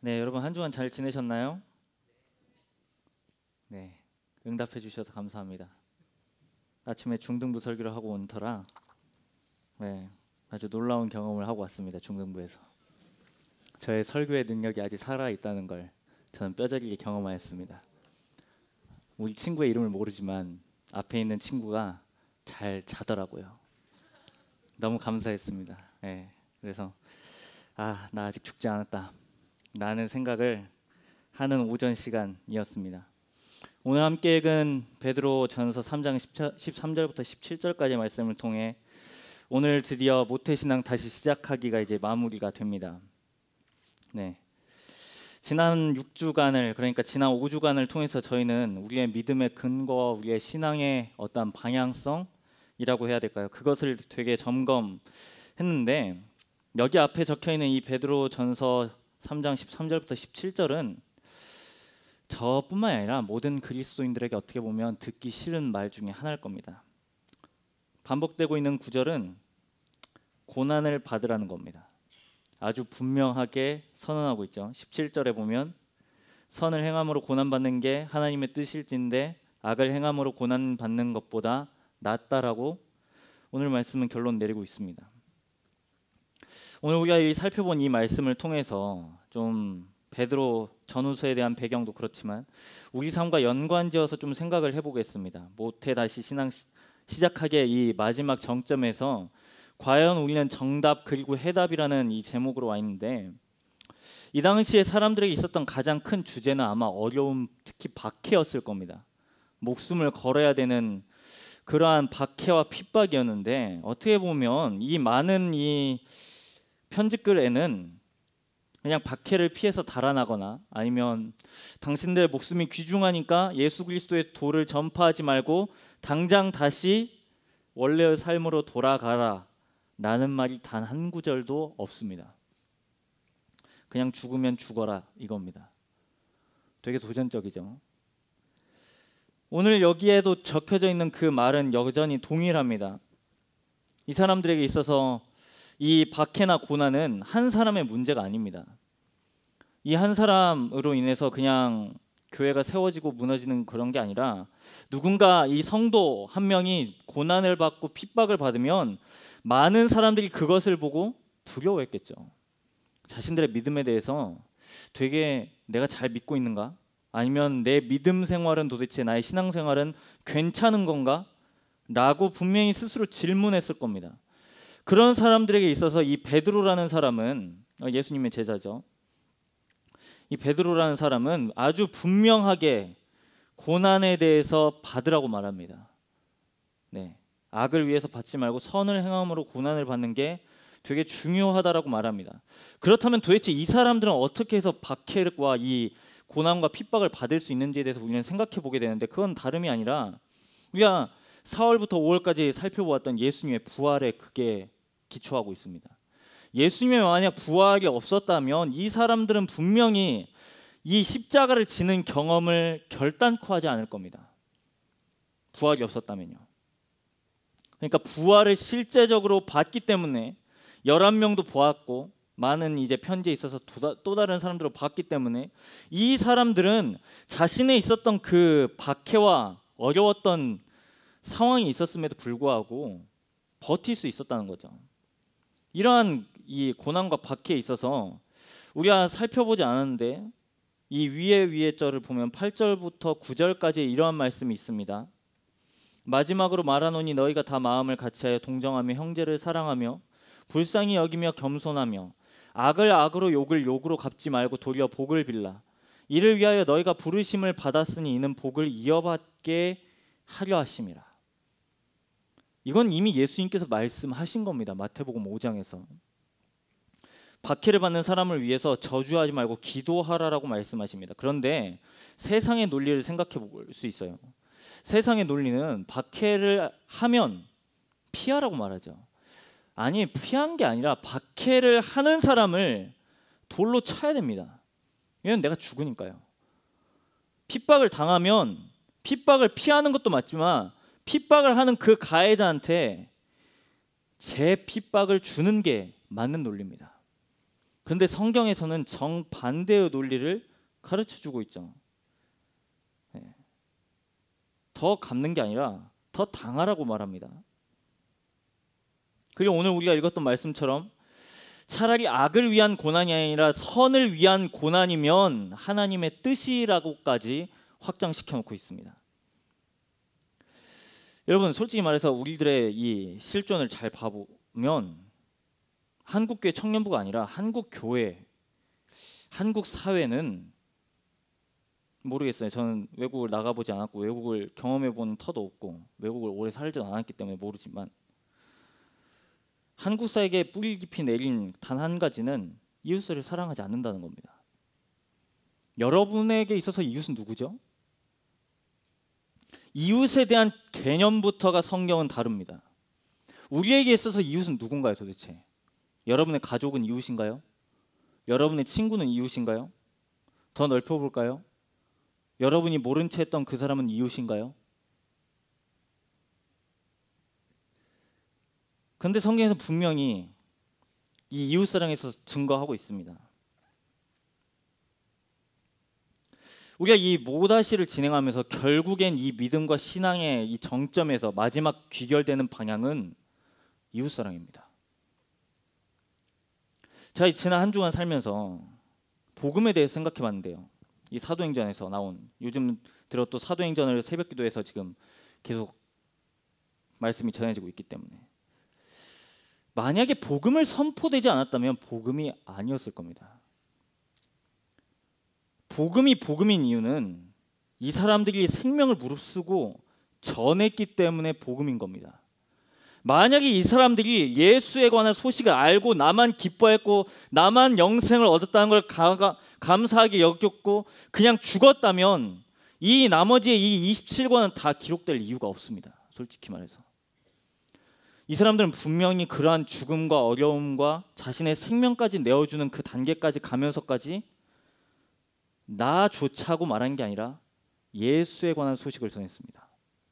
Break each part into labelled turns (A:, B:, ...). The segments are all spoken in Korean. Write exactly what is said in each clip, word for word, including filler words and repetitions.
A: 네, 여러분 한 주간 잘 지내셨나요? 네, 응답해 주셔서 감사합니다. 아침에 중등부 설교를 하고 온 터라 네, 아주 놀라운 경험을 하고 왔습니다. 중등부에서 저의 설교의 능력이 아직 살아 있다는 걸 저는 뼈저리게 경험하였습니다. 우리 친구의 이름을 모르지만 앞에 있는 친구가 잘 자더라고요. 너무 감사했습니다. 네, 그래서 아, 나 아직 죽지 않았다 라는 생각을 하는 오전 시간이었습니다. 오늘 함께 읽은 베드로 전서 삼 장 십삼 절부터 십칠 절까지의 말씀을 통해 오늘 드디어 모태신앙 다시 시작하기가 이제 마무리가 됩니다. 네, 지난 육 주간을 그러니까 지난 오 주간을 통해서 저희는 우리의 믿음의 근거와 우리의 신앙의 어떤 방향성이라고 해야 될까요? 그것을 되게 점검했는데 여기 앞에 적혀있는 이 베드로 전서 삼 장 십삼 절부터 십칠 절은 저뿐만 아니라 모든 그리스도인들에게 어떻게 보면 듣기 싫은 말 중에 하나일 겁니다. 반복되고 있는 구절은 고난을 받으라는 겁니다. 아주 분명하게 선언하고 있죠. 십칠 절에 보면 선을 행함으로 고난받는 게 하나님의 뜻일진데 악을 행함으로 고난받는 것보다 낫다라고 오늘 말씀은 결론 내리고 있습니다. 오늘 우리가 이 살펴본 이 말씀을 통해서 좀 베드로 전후서에 대한 배경도 그렇지만 우리 삶과 연관지어서 좀 생각을 해보겠습니다. 모태 다시 신앙 시작하기의 이 마지막 정점에서 과연 우리는 정답 그리고 해답이라는 이 제목으로 와 있는데 이 당시에 사람들에게 있었던 가장 큰 주제는 아마 어려움, 특히 박해였을 겁니다. 목숨을 걸어야 되는 그러한 박해와 핍박이었는데 어떻게 보면 이 많은 이 편지글에는 그냥 박해를 피해서 달아나거나 아니면 당신들의 목숨이 귀중하니까 예수 그리스도의 도를 전파하지 말고 당장 다시 원래의 삶으로 돌아가라 라는 말이 단 한 구절도 없습니다. 그냥 죽으면 죽어라 이겁니다. 되게 도전적이죠. 오늘 여기에도 적혀져 있는 그 말은 여전히 동일합니다. 이 사람들에게 있어서 이 박해나 고난은 한 사람의 문제가 아닙니다. 이 한 사람으로 인해서 그냥 교회가 세워지고 무너지는 그런 게 아니라 누군가 이 성도 한 명이 고난을 받고 핍박을 받으면 많은 사람들이 그것을 보고 두려워했겠죠. 자신들의 믿음에 대해서 되게 내가 잘 믿고 있는가? 아니면 내 믿음 생활은 도대체 나의 신앙 생활은 괜찮은 건가? 라고 분명히 스스로 질문했을 겁니다. 그런 사람들에게 있어서 이 베드로라는 사람은 예수님의 제자죠. 이 베드로라는 사람은 아주 분명하게 고난에 대해서 받으라고 말합니다. 네, 악을 위해서 받지 말고 선을 행함으로 고난을 받는 게 되게 중요하다라고 말합니다. 그렇다면 도대체 이 사람들은 어떻게 해서 박해와 이 고난과 핍박을 받을 수 있는지에 대해서 우리는 생각해 보게 되는데 그건 다름이 아니라 우리가 사월부터 오월까지 살펴보았던 예수님의 부활에 그게 기초하고 있습니다. 예수님이 만약 부활이 없었다면 이 사람들은 분명히 이 십자가를 지는 경험을 결단코 하지 않을 겁니다. 부활이 없었다면요. 그러니까 부활을 실제적으로 봤기 때문에 열한 명도 보았고 많은 이제 편지에 있어서 또 다른 사람들을 봤기 때문에 이 사람들은 자신에 있었던 그 박해와 어려웠던 상황이 있었음에도 불구하고 버틸 수 있었다는 거죠. 이러한 이 고난과 박해에 있어서 우리가 살펴보지 않았는데 이 위에 위에 절을 보면 팔 절부터 구 절까지 이러한 말씀이 있습니다. 마지막으로 말하노니 너희가 다 마음을 같이하여 동정하며 형제를 사랑하며 불쌍히 여기며 겸손하며 악을 악으로 욕을 욕으로 갚지 말고 도리어 복을 빌라. 이를 위하여 너희가 부르심을 받았으니 이는 복을 이어받게 하려 하심이라. 이건 이미 예수님께서 말씀하신 겁니다. 마태복음 오 장에서 박해를 받는 사람을 위해서 저주하지 말고 기도하라라고 말씀하십니다. 그런데 세상의 논리를 생각해 볼 수 있어요. 세상의 논리는 박해를 하면 피하라고 말하죠. 아니, 피한 게 아니라 박해를 하는 사람을 돌로 쳐야 됩니다. 왜냐면 내가 죽으니까요. 핍박을 당하면 핍박을 피하는 것도 맞지만 핍박을 하는 그 가해자한테 제 핍박을 주는 게 맞는 논리입니다. 그런데 성경에서는 정반대의 논리를 가르쳐주고 있죠. 네. 더 갚는 게 아니라 더 당하라고 말합니다. 그리고 오늘 우리가 읽었던 말씀처럼 차라리 악을 위한 고난이 아니라 선을 위한 고난이면 하나님의 뜻이라고까지 확장시켜 놓고 있습니다. 여러분, 솔직히 말해서 우리들의 이 실존을 잘 봐보면 한국교회 청년부가 아니라 한국 교회, 한국 사회는 모르겠어요. 저는 외국을 나가보지 않았고 외국을 경험해본 터도 없고 외국을 오래 살지 않았기 때문에 모르지만 한국 사회에 뿌리 깊이 내린 단 한 가지는 이웃을 사랑하지 않는다는 겁니다. 여러분에게 있어서 이웃은 누구죠? 이웃에 대한 개념부터가 성경은 다릅니다. 우리에게 있어서 이웃은 누군가요 도대체? 여러분의 가족은 이웃인가요? 여러분의 친구는 이웃인가요? 더 넓혀볼까요? 여러분이 모른 채 했던 그 사람은 이웃인가요? 그런데 성경에서 분명히 이 이웃사랑에 있어서 증거하고 있습니다. 우리가 이 모다시를 진행하면서 결국엔 이 믿음과 신앙의 이 정점에서 마지막 귀결되는 방향은 이웃사랑입니다. 제가 지난 한 주간 살면서 복음에 대해서 생각해 봤는데요. 이 사도행전에서 나온, 요즘 들어 또 사도행전을 새벽기도에서 지금 계속 말씀이 전해지고 있기 때문에 만약에 복음을 선포되지 않았다면 복음이 아니었을 겁니다. 복음이 복음인 이유는 이 사람들이 생명을 무릅쓰고 전했기 때문에 복음인 겁니다. 만약에 이 사람들이 예수에 관한 소식을 알고 나만 기뻐했고 나만 영생을 얻었다는 걸 가, 감사하게 여겼고 그냥 죽었다면 이 나머지의 이 이십칠 권은 다 기록될 이유가 없습니다. 솔직히 말해서. 이 사람들은 분명히 그러한 죽음과 어려움과 자신의 생명까지 내어주는 그 단계까지 가면서까지 나조차고 말한 게 아니라 예수에 관한 소식을 전했습니다.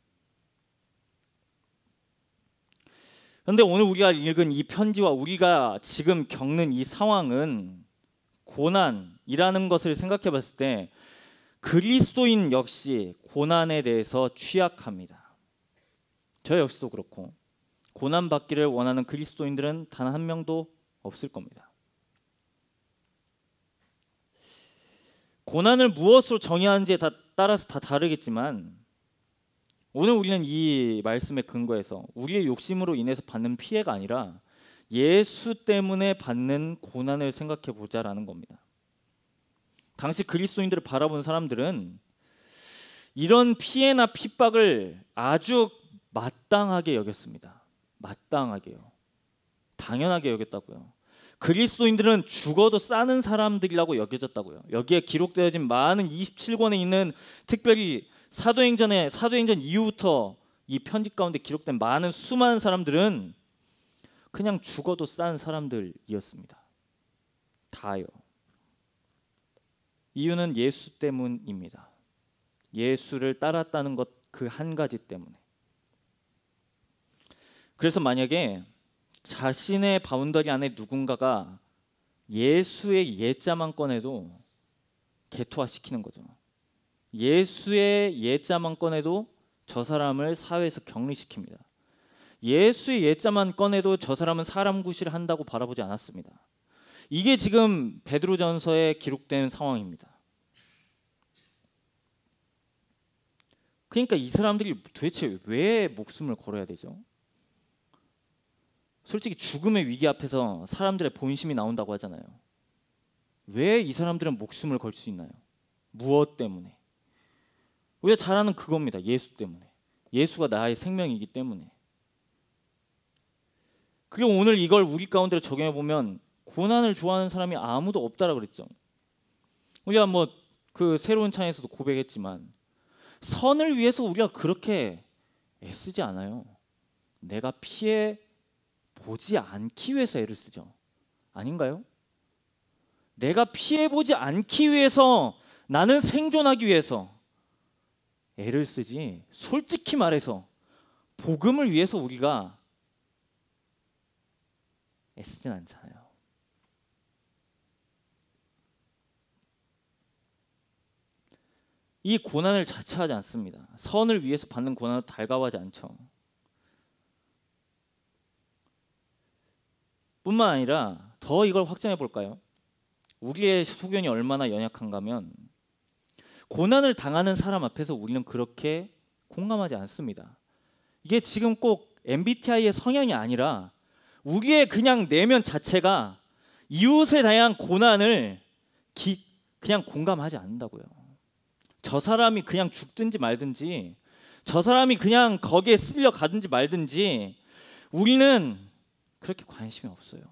A: 그런데 오늘 우리가 읽은 이 편지와 우리가 지금 겪는 이 상황은 고난이라는 것을 생각해 봤을 때 그리스도인 역시 고난에 대해서 취약합니다. 저 역시도 그렇고 고난받기를 원하는 그리스도인들은 단 한 명도 없을 겁니다. 고난을 무엇으로 정의하는지에 다, 따라서 다 다르겠지만 오늘 우리는 이 말씀의 근거에서 우리의 욕심으로 인해서 받는 피해가 아니라 예수 때문에 받는 고난을 생각해 보자라는 겁니다. 당시 그리스도인들을 바라본 사람들은 이런 피해나 핍박을 아주 마땅하게 여겼습니다. 마땅하게요. 당연하게 여겼다고요. 그리스도인들은 죽어도 싸는 사람들이라고 여겨졌다고요. 여기에 기록되어진 많은 이십칠 권에 있는 특별히 사도행전에 사도행전 이후부터 이 편지 가운데 기록된 많은 수많은 사람들은 그냥 죽어도 싼 사람들이었습니다. 다요. 이유는 예수 때문입니다. 예수를 따랐다는 것 그 한 가지 때문에. 그래서 만약에 자신의 바운더리 안에 누군가가 예수의 예자만 꺼내도 개토화시키는 거죠. 예수의 예자만 꺼내도 저 사람을 사회에서 격리시킵니다. 예수의 예자만 꺼내도 저 사람은 사람 구실을 한다고 바라보지 않았습니다. 이게 지금 베드로전서에 기록된 상황입니다. 그러니까 이 사람들이 도대체 왜 목숨을 걸어야 되죠? 솔직히 죽음의 위기 앞에서 사람들의 본심이 나온다고 하잖아요. 왜 이 사람들은 목숨을 걸 수 있나요? 무엇 때문에? 우리가 잘 아는 그겁니다. 예수 때문에. 예수가 나의 생명이기 때문에. 그리고 오늘 이걸 우리 가운데로 적용해 보면 고난을 좋아하는 사람이 아무도 없다라고 그랬죠. 우리가 뭐 그 새로운 창에서도 고백했지만 선을 위해서 우리가 그렇게 애쓰지 않아요. 내가 피해 보지 않기 위해서 애를 쓰죠. 아닌가요? 내가 피해 보지 않기 위해서 나는 생존하기 위해서 애를 쓰지. 솔직히 말해서 복음을 위해서 우리가 애쓰진 않잖아요. 이 고난을 자처하지 않습니다. 선을 위해서 받는 고난을 달가워하지 않죠. 뿐만 아니라 더 이걸 확장해 볼까요? 우리의 소견이 얼마나 연약한가면 고난을 당하는 사람 앞에서 우리는 그렇게 공감하지 않습니다. 이게 지금 꼭 엠비티아이의 성향이 아니라 우리의 그냥 내면 자체가 이웃에 대한 고난을 기, 그냥 공감하지 않는다고요. 저 사람이 그냥 죽든지 말든지, 저 사람이 그냥 거기에 쓸려 가든지 말든지 우리는 그렇게 관심이 없어요.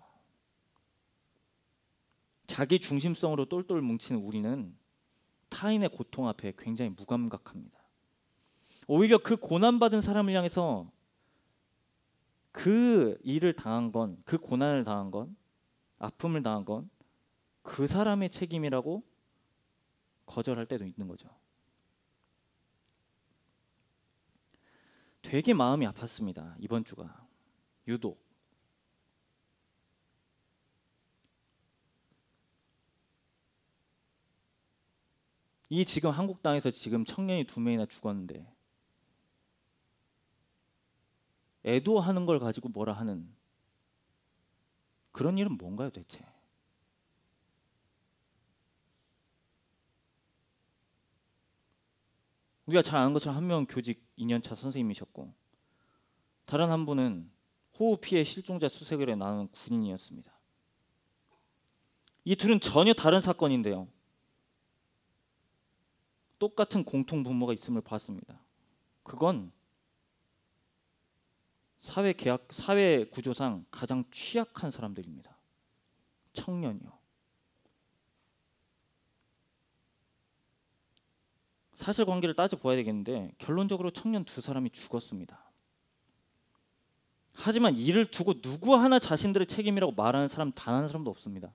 A: 자기 중심성으로 똘똘 뭉치는 우리는 타인의 고통 앞에 굉장히 무감각합니다. 오히려 그 고난받은 사람을 향해서 그 일을 당한 건, 그 고난을 당한 건, 아픔을 당한 건 그 사람의 책임이라고 거절할 때도 있는 거죠. 되게 마음이 아팠습니다. 이번 주가 유독. 이 지금 한국 땅에서 지금 청년이 두 명이나 죽었는데 애도하는 걸 가지고 뭐라 하는 그런 일은 뭔가요 대체? 우리가 잘 아는 것처럼 한 명은 교직 이 년 차 선생님이셨고 다른 한 분은 호흡 피해 실종자 수색을 해 나눈 군인이었습니다. 이 둘은 전혀 다른 사건인데요. 똑같은 공통 분모가 있음을 봤습니다. 그건 사회 계약, 사회 구조상 가장 취약한 사람들입니다. 청년이요. 사실관계를 따져봐야 되겠는데 결론적으로 청년 두 사람이 죽었습니다. 하지만 이를 두고 누구 하나 자신들의 책임이라고 말하는 사람 단 한 사람도 없습니다.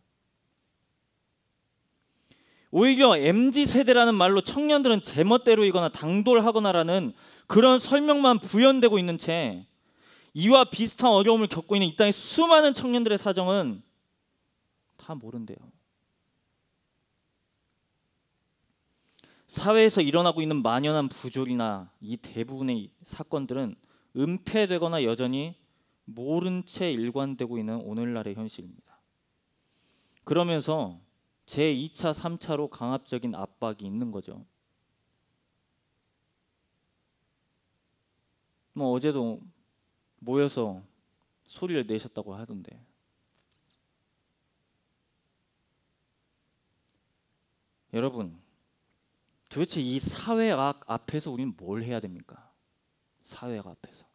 A: 오히려 엠지 세대라는 말로 청년들은 제멋대로이거나 당돌하거나라는 그런 설명만 부연되고 있는 채 이와 비슷한 어려움을 겪고 있는 이 땅의 수많은 청년들의 사정은 다 모른대요. 사회에서 일어나고 있는 만연한 부조리나 이 대부분의 사건들은 은폐되거나 여전히 모른 채 일관되고 있는 오늘날의 현실입니다. 그러면서 제이 차, 삼 차로 강압적인 압박이 있는 거죠. 뭐 어제도 모여서 소리를 내셨다고 하던데 여러분 도대체 이 사회악 앞에서 우리는 뭘 해야 됩니까? 사회악 앞에서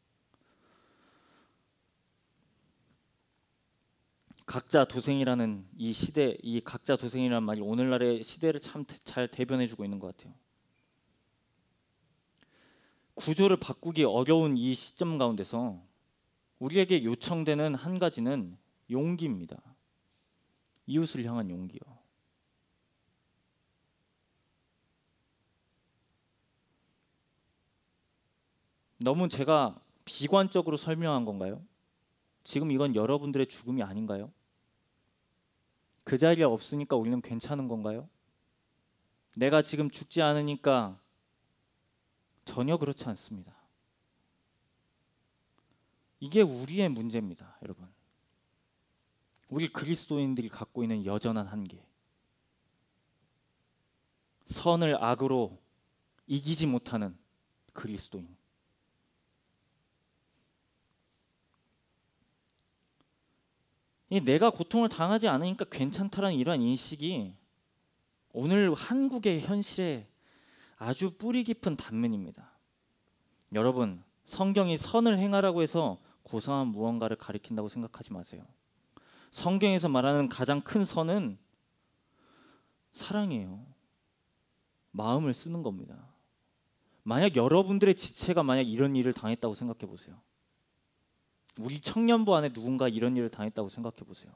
A: 각자 도생이라는 이 시대, 이 각자 도생이라는 말이 오늘날의 시대를 참 잘 대변해주고 있는 것 같아요. 구조를 바꾸기 어려운 이 시점 가운데서 우리에게 요청되는 한 가지는 용기입니다. 이웃을 향한 용기요. 너무 제가 비관적으로 설명한 건가요? 지금 이건 여러분들의 죽음이 아닌가요? 그 자리에 없으니까 우리는 괜찮은 건가요? 내가 지금 죽지 않으니까 전혀 그렇지 않습니다. 이게 우리의 문제입니다, 여러분. 우리 그리스도인들이 갖고 있는 여전한 한계. 선을 악으로 이기지 못하는 그리스도인. 내가 고통을 당하지 않으니까 괜찮다라는 이러한 인식이 오늘 한국의 현실에 아주 뿌리 깊은 단면입니다. 여러분, 성경이 선을 행하라고 해서 고상한 무언가를 가리킨다고 생각하지 마세요. 성경에서 말하는 가장 큰 선은 사랑이에요. 마음을 쓰는 겁니다. 만약 여러분들의 지체가 만약 이런 일을 당했다고 생각해 보세요. 우리 청년부 안에 누군가 이런 일을 당했다고 생각해 보세요.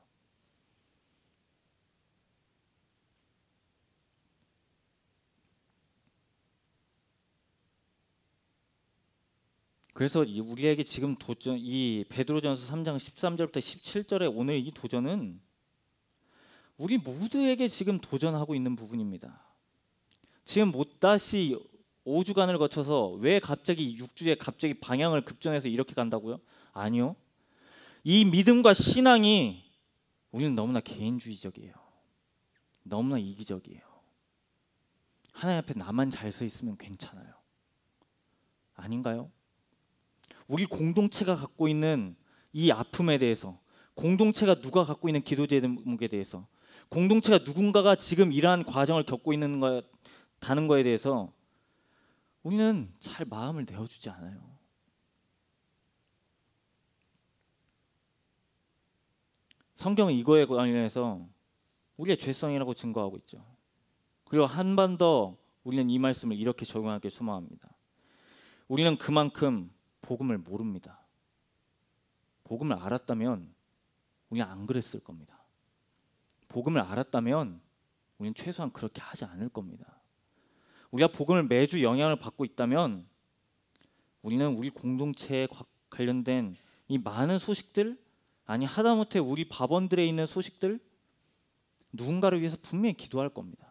A: 그래서 우리에게 지금 도전, 이 베드로전서 삼 장 십삼 절부터 십칠 절의 오늘 이 도전은 우리 모두에게 지금 도전하고 있는 부분입니다. 지금 못다시 오 주간을 거쳐서 왜 갑자기 육 주에 갑자기 방향을 급전해서 이렇게 간다고요? 아니요. 이 믿음과 신앙이 우리는 너무나 개인주의적이에요. 너무나 이기적이에요. 하나님 앞에 나만 잘 서 있으면 괜찮아요. 아닌가요? 우리 공동체가 갖고 있는 이 아픔에 대해서, 공동체가 누가 갖고 있는 기도 제목에 대해서, 공동체가 누군가가 지금 이러한 과정을 겪고 있는 거다는 거에 대해서 우리는 잘 마음을 내어주지 않아요. 성경은 이거에 관련해서 우리의 죄성이라고 증거하고 있죠. 그리고 한 번 더 우리는 이 말씀을 이렇게 적용하길 소망합니다. 우리는 그만큼 복음을 모릅니다. 복음을 알았다면 우리는 안 그랬을 겁니다. 복음을 알았다면 우리는 최소한 그렇게 하지 않을 겁니다. 우리가 복음을 매주 영향을 받고 있다면 우리는 우리 공동체에 관련된 이 많은 소식들, 아니 하다못해 우리 밥원들에 있는 소식들, 누군가를 위해서 분명히 기도할 겁니다.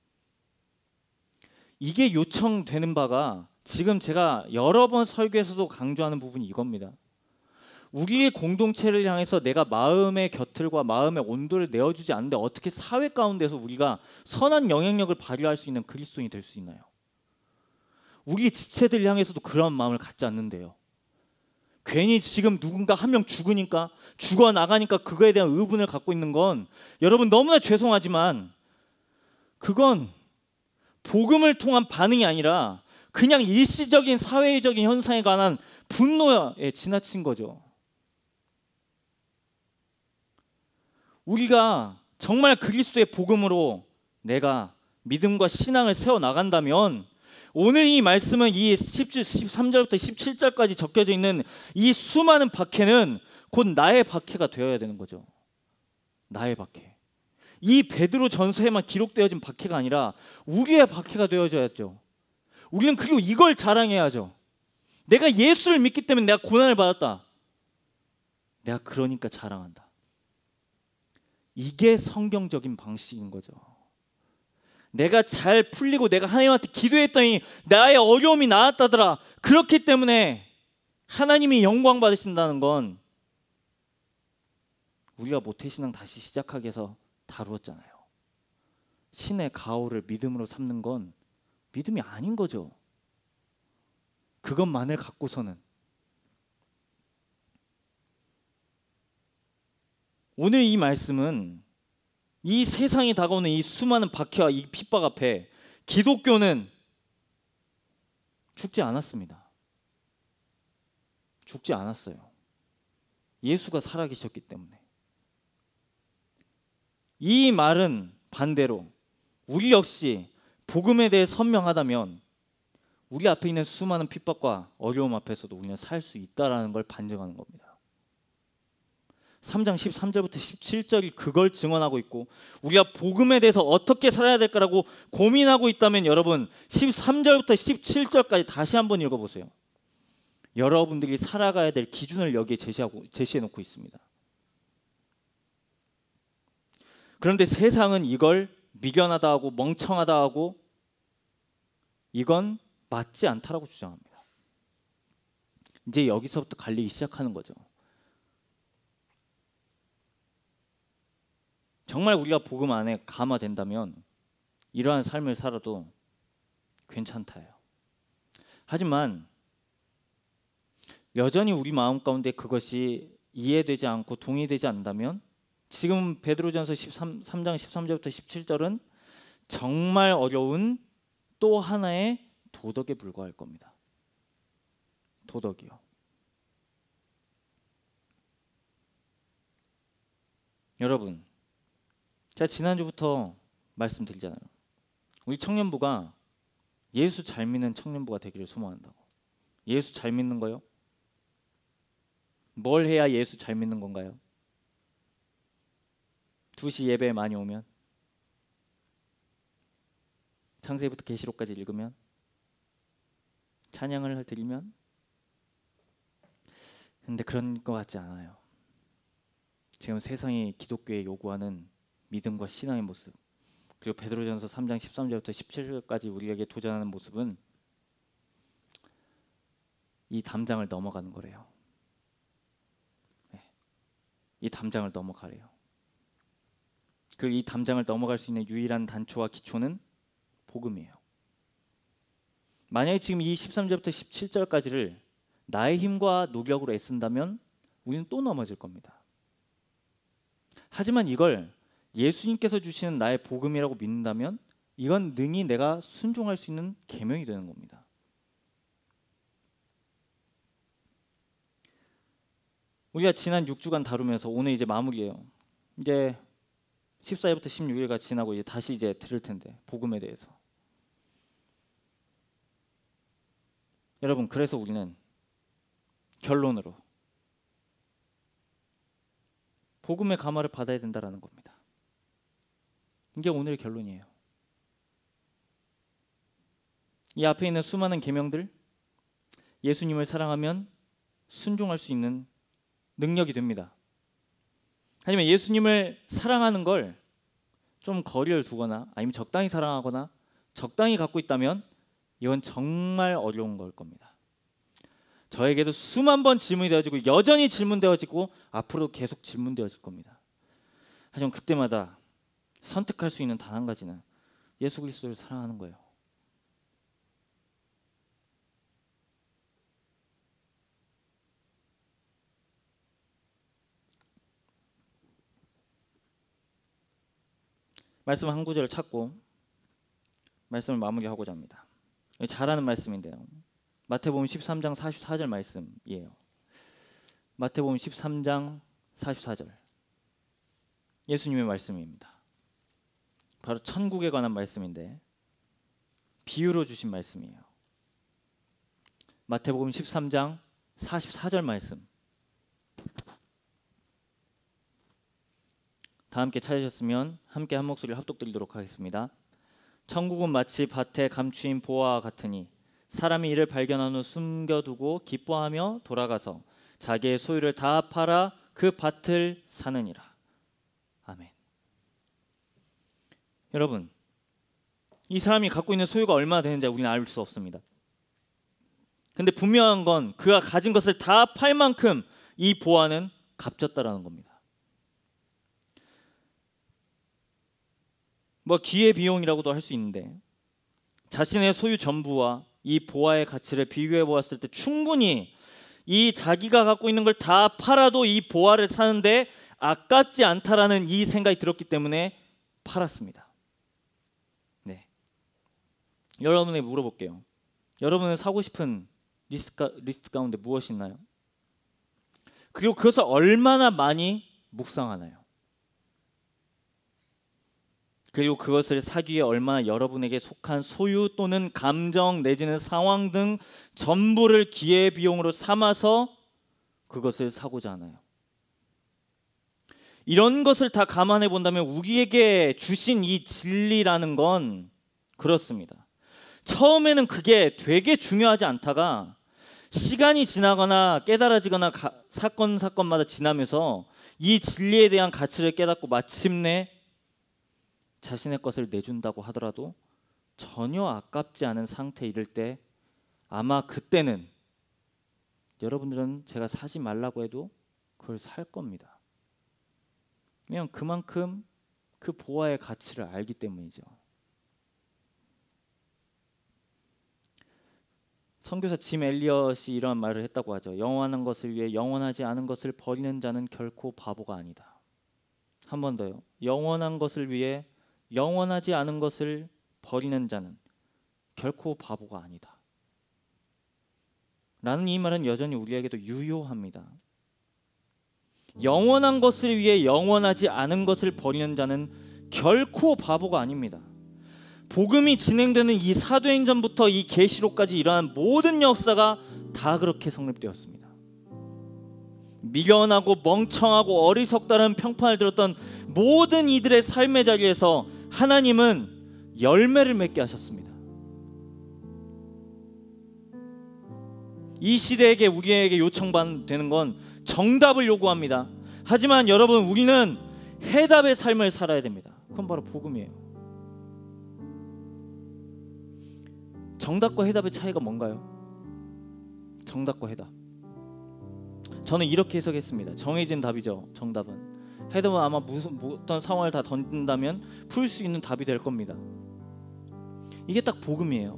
A: 이게 요청되는 바가 지금 제가 여러 번 설교에서도 강조하는 부분이 이겁니다. 우리의 공동체를 향해서 내가 마음의 곁틀과 마음의 온도를 내어주지 않는데 어떻게 사회 가운데서 우리가 선한 영향력을 발휘할 수 있는 그리스도인이 될 수 있나요? 우리 지체들 향해서도 그런 마음을 갖지 않는데요. 괜히 지금 누군가 한 명 죽으니까, 죽어나가니까 그거에 대한 의분을 갖고 있는 건 여러분 너무나 죄송하지만 그건 복음을 통한 반응이 아니라 그냥 일시적인 사회적인 현상에 관한 분노에 지나친 거죠. 우리가 정말 그리스도의 복음으로 내가 믿음과 신앙을 세워나간다면 오늘 이 말씀은 이 십삼 절부터 십칠 절까지 적혀져 있는 이 수많은 박해는 곧 나의 박해가 되어야 되는 거죠. 나의 박해. 이 베드로 전서에만 기록되어진 박해가 아니라 우리의 박해가 되어져야죠. 우리는 그리고 이걸 자랑해야죠. 내가 예수를 믿기 때문에 내가 고난을 받았다. 내가 그러니까 자랑한다. 이게 성경적인 방식인 거죠. 내가 잘 풀리고 내가 하나님한테 기도했더니 나의 어려움이 나았다더라. 그렇기 때문에 하나님이 영광 받으신다는 건 우리가 모태신앙 다시 시작하기 위해서 다루었잖아요. 신의 가호를 믿음으로 삼는 건 믿음이 아닌 거죠. 그것만을 갖고서는. 오늘 이 말씀은 이 세상이 다가오는 이 수많은 박해와 이 핍박 앞에 기독교는 죽지 않았습니다. 죽지 않았어요. 예수가 살아계셨기 때문에. 이 말은 반대로 우리 역시 복음에 대해 선명하다면 우리 앞에 있는 수많은 핍박과 어려움 앞에서도 우리는 살 수 있다는 걸 반증하는 겁니다. 삼 장 십삼 절부터 십칠 절이 그걸 증언하고 있고 우리가 복음에 대해서 어떻게 살아야 될까라고 고민하고 있다면 여러분 십삼 절부터 십칠 절까지 다시 한번 읽어보세요. 여러분들이 살아가야 될 기준을 여기에 제시하고, 제시해놓고 있습니다. 그런데 세상은 이걸 미련하다 하고 멍청하다 하고 이건 맞지 않다라고 주장합니다. 이제 여기서부터 갈리기 시작하는 거죠. 정말 우리가 복음 안에 감화된다면 이러한 삶을 살아도 괜찮다요. 하지만 여전히 우리 마음 가운데 그것이 이해되지 않고 동의되지 않는다면 지금 베드로전서 십삼 장 십삼 절부터 십칠 절은 정말 어려운 또 하나의 도덕에 불과할 겁니다. 도덕이요. 여러분, 제가 지난주부터 말씀드리잖아요. 우리 청년부가 예수 잘 믿는 청년부가 되기를 소망한다고. 예수 잘 믿는 거요? 뭘 해야 예수 잘 믿는 건가요? 두 시 예배에 많이 오면? 창세기부터 계시록까지 읽으면? 찬양을 드리면? 근데 그런 것 같지 않아요. 지금 세상이 기독교에 요구하는 믿음과 신앙의 모습, 그리고 베드로전서 삼 장 십삼 절부터 십칠 절까지 우리에게 도전하는 모습은 이 담장을 넘어가는 거래요. 네. 이 담장을 넘어가래요. 그 이 담장을 넘어갈 수 있는 유일한 단초와 기초는 복음이에요. 만약에 지금 이 십삼 절부터 십칠 절까지를 나의 힘과 노력으로 애쓴다면 우리는 또 넘어질 겁니다. 하지만 이걸 예수님께서 주시는 나의 복음이라고 믿는다면 이건 능히 내가 순종할 수 있는 계명이 되는 겁니다. 우리가 지난 육 주간 다루면서 오늘 이제 마무리예요. 이제 십사 일부터 십육 일가 지나고 이제 다시 이제 들을 텐데 복음에 대해서. 여러분, 그래서 우리는 결론으로 복음의 감화를 받아야 된다라는 겁니다. 이게 오늘의 결론이에요. 이 앞에 있는 수많은 계명들, 예수님을 사랑하면 순종할 수 있는 능력이 됩니다. 하지만 예수님을 사랑하는 걸 좀 거리를 두거나 아니면 적당히 사랑하거나 적당히 갖고 있다면 이건 정말 어려운 걸 겁니다. 저에게도 수만 번 질문이 되어지고 여전히 질문되어지고 앞으로도 계속 질문되어질 겁니다. 하지만 그때마다 선택할 수 있는 단 한 가지는 예수 그리스도를 사랑하는 거예요. 말씀 한 구절을 찾고 말씀을 마무리하고자 합니다. 잘하는 말씀인데요. 마태복음 십삼 장 사십사 절 말씀이에요. 마태복음 십삼 장 사십사 절 예수님의 말씀입니다. 바로 천국에 관한 말씀인데 비유로 주신 말씀이에요. 마태복음 십삼 장 사십사 절 말씀. 다 함께 찾으셨으면 함께 한 목소리를 합독드리도록 하겠습니다. 천국은 마치 밭에 감추인 보화와 같으니 사람이 이를 발견한 후 숨겨두고 기뻐하며 돌아가서 자기의 소유를 다 팔아 그 밭을 사느니라. 아멘. 여러분, 이 사람이 갖고 있는 소유가 얼마나 되는지 우리는 알 수 없습니다. 근데 분명한 건 그가 가진 것을 다 팔 만큼 이 보화는 값졌다라는 겁니다. 뭐 기회 비용이라고도 할 수 있는데 자신의 소유 전부와 이 보화의 가치를 비교해 보았을 때 충분히 이 자기가 갖고 있는 걸 다 팔아도 이 보화를 사는데 아깝지 않다라는 이 생각이 들었기 때문에 팔았습니다. 네. 여러분에게 물어볼게요. 여러분은 사고 싶은 리스트, 리스트 가운데 무엇이 있나요? 그리고 그것을 얼마나 많이 묵상하나요? 그리고 그것을 사기 위해 얼마나 여러분에게 속한 소유 또는 감정 내지는 상황 등 전부를 기회비용으로 삼아서 그것을 사고자 하나요? 이런 것을 다 감안해 본다면 우리에게 주신 이 진리라는 건 그렇습니다. 처음에는 그게 되게 중요하지 않다가 시간이 지나거나 깨달아지거나 가, 사건 사건마다 지나면서 이 진리에 대한 가치를 깨닫고 마침내 자신의 것을 내준다고 하더라도 전혀 아깝지 않은 상태에 이를 때 아마 그때는 여러분들은 제가 사지 말라고 해도 그걸 살 겁니다. 왜냐하면 그만큼 그 보화의 가치를 알기 때문이죠. 선교사 짐 엘리엇이 이런 말을 했다고 하죠. 영원한 것을 위해 영원하지 않은 것을 버리는 자는 결코 바보가 아니다. 한 번 더요. 영원한 것을 위해 영원하지 않은 것을 버리는 자는 결코 바보가 아니다. 라는 이 말은 여전히 우리에게도 유효합니다. 영원한 것을 위해 영원하지 않은 것을 버리는 자는 결코 바보가 아닙니다. 복음이 진행되는 이 사도행전부터 이 계시록까지 일어난 모든 역사가 다 그렇게 성립되었습니다. 미련하고 멍청하고 어리석다는 평판을 들었던 모든 이들의 삶의 자리에서 하나님은 열매를 맺게 하셨습니다. 이 시대에게 우리에게 요청되는 건 정답을 요구합니다. 하지만 여러분, 우리는 해답의 삶을 살아야 됩니다. 그건 바로 복음이에요. 정답과 해답의 차이가 뭔가요? 정답과 해답. 저는 이렇게 해석했습니다. 정해진 답이죠. 정답은. 해답은 아마 무슨 어떤 상황을 다 던진다면 풀 수 있는 답이 될 겁니다. 이게 딱 복음이에요.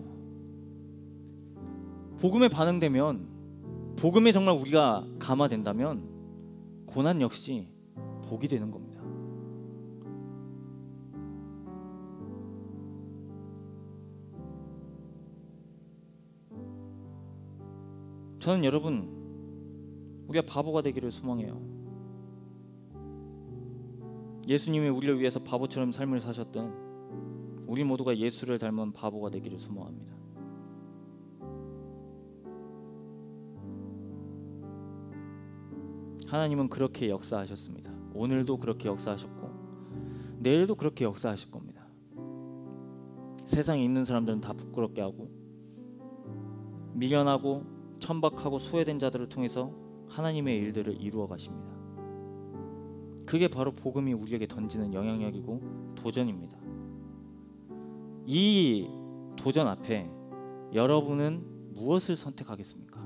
A: 복음에 반응되면, 복음에 정말 우리가 감화된다면 고난 역시 복이 되는 겁니다. 저는 여러분, 우리가 바보가 되기를 소망해요. 예수님이 우리를 위해서 바보처럼 삶을 사셨던 우리 모두가 예수를 닮은 바보가 되기를 소망합니다. 하나님은 그렇게 역사하셨습니다. 오늘도 그렇게 역사하셨고 내일도 그렇게 역사하실 겁니다. 세상에 있는 사람들은 다 부끄럽게 하고 미련하고 천박하고 소외된 자들을 통해서 하나님의 일들을 이루어 가십니다. 그게 바로 복음이 우리에게 던지는 영향력이고 도전입니다. 이 도전 앞에 여러분은 무엇을 선택하겠습니까?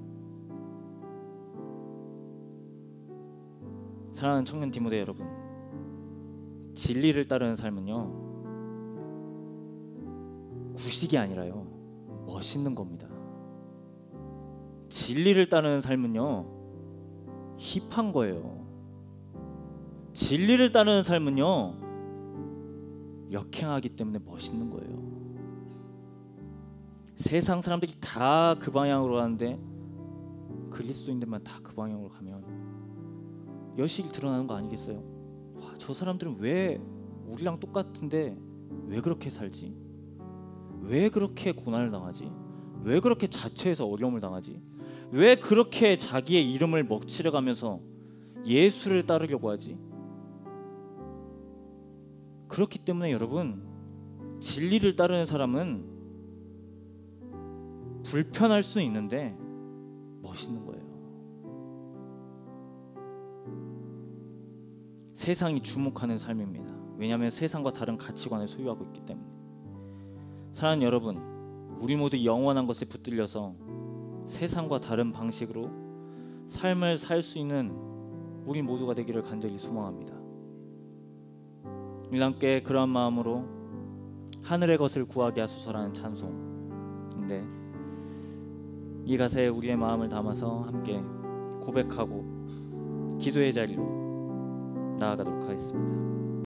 A: 사랑하는 청년 디모데 여러분, 진리를 따르는 삶은요 구식이 아니라요 멋있는 겁니다. 진리를 따르는 삶은요 힙한 거예요. 진리를 따르는 삶은요 역행하기 때문에 멋있는 거예요. 세상 사람들이 다 그 방향으로 가는데 그리스도인들만 다 그 방향으로 가면 여실히 드러나는 거 아니겠어요? 와, 저 사람들은 왜 우리랑 똑같은데 왜 그렇게 살지? 왜 그렇게 고난을 당하지? 왜 그렇게 자처해서 어려움을 당하지? 왜 그렇게 자기의 이름을 먹칠해가면서 예수를 따르려고 하지? 그렇기 때문에 여러분, 진리를 따르는 사람은 불편할 수 있는데 멋있는 거예요. 세상이 주목하는 삶입니다. 왜냐하면 세상과 다른 가치관을 소유하고 있기 때문에. 사랑하는 여러분, 우리 모두 영원한 것에 붙들려서 세상과 다른 방식으로 삶을 살 수 있는 우리 모두가 되기를 간절히 소망합니다. 우리 함께 그러한 마음으로 하늘의 것을 구하게 하소서라는 찬송인데, 이 가사에 우리의 마음을 담아서 함께 고백하고 기도의 자리로 나아가도록 하겠습니다.